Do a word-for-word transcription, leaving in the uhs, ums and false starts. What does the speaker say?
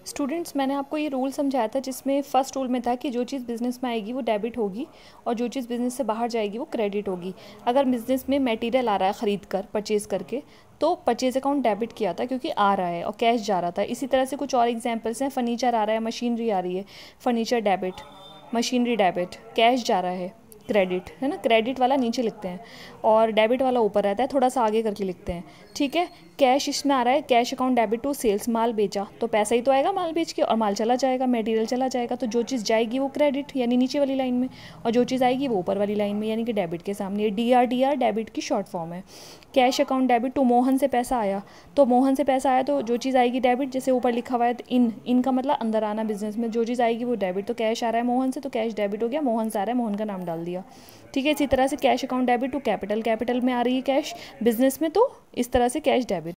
Students, मैंने आपको ये रूल समझाया था जिसमें फ़र्स्ट रूल में था कि जो चीज़ बिज़नेस में आएगी वो डेबिट होगी और जो चीज़ बिज़नेस से बाहर जाएगी वो क्रेडिट होगी। अगर बिज़नेस में मटेरियल आ रहा है ख़रीद कर परचेज़ करके तो परचेज अकाउंट डेबिट किया था क्योंकि आ रहा है और कैश जा रहा था। इसी तरह से कुछ और एग्जांपल्स हैं। फर्नीचर आ रहा है, मशीनरी आ रही है, furniture debit, machinery debit, cash जा रहा है क्रेडिट, है ना। क्रेडिट वाला नीचे लिखते हैं और डेबिट वाला ऊपर रहता है, थोड़ा सा आगे करके लिखते हैं, ठीक है। कैश इसमें आ रहा है, cash account debit to sales, माल बेचा तो पैसा ही तो आएगा माल बेच के और माल चला जाएगा, मटेरियल चला जाएगा, तो जो चीज़ जाएगी वो क्रेडिट यानी नीचे वाली लाइन में और जो चीज़ आएगी वो ऊपर वाली लाइन में यानी कि डेबिट के सामने। ये D R D R debit की शॉर्ट फॉर्म है। Cash account debit to Mohan से पैसा आया तो मोहन से पैसा आया तो जो चीज़ आएगी डेबिट, जैसे ऊपर लिखा हुआ है तो इन इन का मतलब अंदर आना बिजनेस में, जो चीज़ आएगी वो डेबिट। तो कैश आ रहा है मोहन से तो कैश डेबिट हो गया, मोहन से आ रहा है मोहन का नाम डाल दिया, ठीक है। इसी तरह से cash account debit to capital, capital में आ रही है कैश बिजनेस में तो इस तरह से कैश डेबिट।